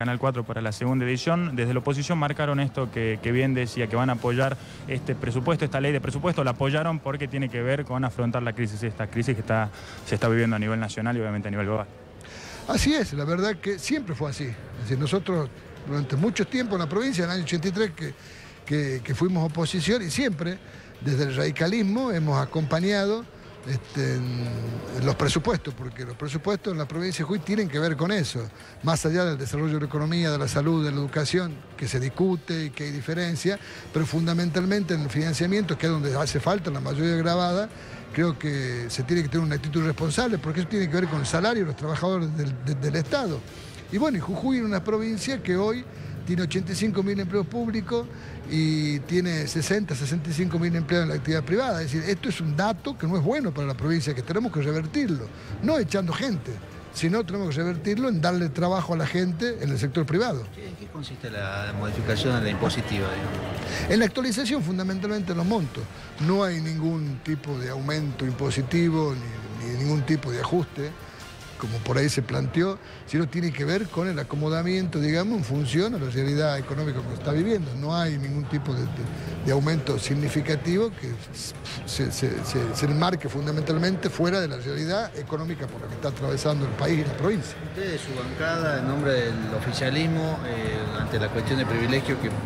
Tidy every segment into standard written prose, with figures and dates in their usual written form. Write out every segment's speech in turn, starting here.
Canal 4 para la segunda edición. Desde la oposición marcaron esto que bien decía, que van a apoyar este presupuesto, esta ley de presupuesto. La apoyaron porque tiene que ver con afrontar la crisis, esta crisis que se está viviendo a nivel nacional y obviamente a nivel global. Así es, la verdad que siempre fue así. Es decir, nosotros durante mucho tiempo en la provincia, en el año 83 que fuimos oposición, y siempre desde el radicalismo hemos acompañado los presupuestos, porque los presupuestos en la provincia de Jujuy tienen que ver con eso, más allá del desarrollo de la economía, de la salud, de la educación, que se discute y que hay diferencia, pero fundamentalmente en el financiamiento, que es donde hace falta la mayoría agravada. Creo que se tiene que tener una actitud responsable, porque eso tiene que ver con el salario de los trabajadores del Estado. Y bueno, Jujuy es una provincia que hoy tiene 85.000 empleos públicos y tiene 65.000 empleados en la actividad privada. Es decir, esto es un dato que no es bueno para la provincia, que tenemos que revertirlo, no echando gente, sino tenemos que revertirlo en darle trabajo a la gente en el sector privado. ¿En qué consiste la modificación de la impositiva, digamos? En la actualización, fundamentalmente en los montos. No hay ningún tipo de aumento impositivo ni ningún tipo de ajuste, como por ahí se planteó, sino tiene que ver con el acomodamiento, digamos, en función a la realidad económica que está viviendo. No hay ningún tipo de aumento significativo que se enmarque fundamentalmente fuera de la realidad económica por la que está atravesando el país y la provincia. Usted, su bancada, en nombre del oficialismo, ante la cuestión de privilegio que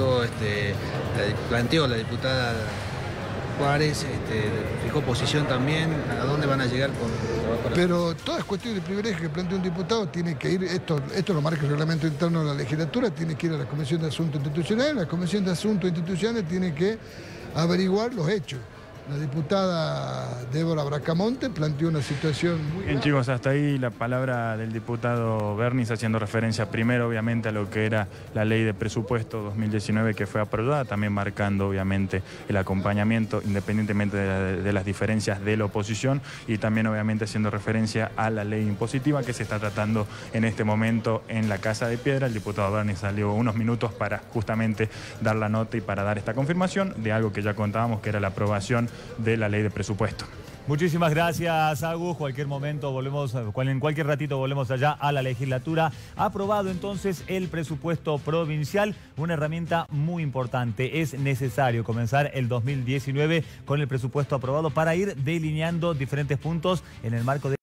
planteó la diputada Juárez, fijó posición también, ¿a dónde van a llegar con el trabajo? Pero todas cuestiones de privilegio que plantea un diputado tiene que ir, esto lo marca el reglamento interno de la legislatura, tiene que ir a la Comisión de Asuntos Institucionales, la Comisión de Asuntos Institucionales tiene que averiguar los hechos. La diputada Débora Bracamonte planteó una situación muy bien, chicos, hasta ahí la palabra del diputado Bernis, haciendo referencia primero obviamente a lo que era la ley de presupuesto 2019 que fue aprobada, también marcando obviamente el acompañamiento independientemente de las diferencias de la oposición, y también obviamente haciendo referencia a la ley impositiva que se está tratando en este momento en la Casa de Piedra. El diputado Bernis salió unos minutos para justamente dar la nota y para dar esta confirmación de algo que ya contábamos, que era la aprobación de la ley de presupuesto. Muchísimas gracias, Agus. Cualquier momento volvemos, en cualquier ratito volvemos allá a la legislatura. Aprobado entonces el presupuesto provincial, una herramienta muy importante. Es necesario comenzar el 2019 con el presupuesto aprobado para ir delineando diferentes puntos en el marco de